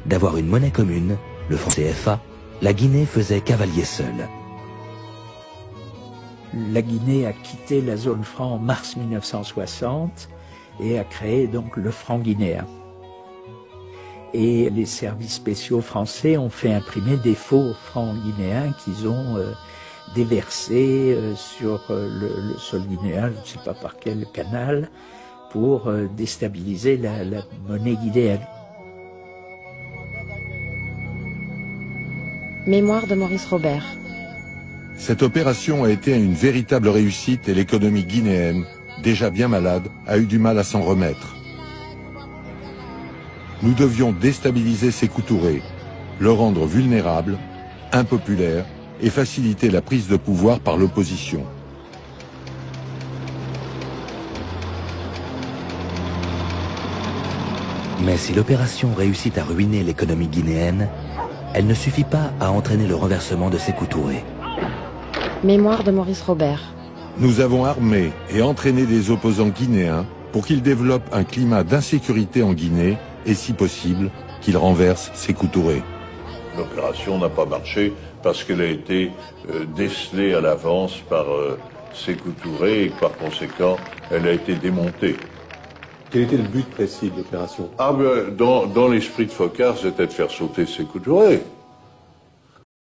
d'avoir une monnaie commune, le franc CFA, la Guinée faisait cavalier seul. La Guinée a quitté la zone franc en mars 1960 et a créé donc le franc guinéen. Et les services spéciaux français ont fait imprimer des faux francs guinéens qu'ils ont déversés sur le sol guinéen, je ne sais pas par quel canal, pour déstabiliser la monnaie guinéenne. Mémoire de Maurice Robert. Cette opération a été une véritable réussite et l'économie guinéenne, déjà bien malade, a eu du mal à s'en remettre. Nous devions déstabiliser Sékou Touré, le rendre vulnérable, impopulaire et faciliter la prise de pouvoir par l'opposition. Mais si l'opération réussit à ruiner l'économie guinéenne, elle ne suffit pas à entraîner le renversement de Sékou Touré. Mémoire de Maurice Robert. Nous avons armé et entraîné des opposants guinéens pour qu'ils développent un climat d'insécurité en Guinée et, si possible, qu'ils renversent Sékou Touré. L'opération n'a pas marché parce qu'elle a été décelée à l'avance par Sékou Touré et que par conséquent, elle a été démontée. Quel était le but précis de l'opération? Dans l'esprit de Foccart, c'était de faire sauter Sékou Touré.